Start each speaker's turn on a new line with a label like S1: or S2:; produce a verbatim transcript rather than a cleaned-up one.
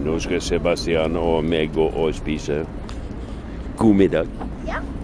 S1: Nå skal Sebastian og meg gå og spise god middag.
S2: Ja.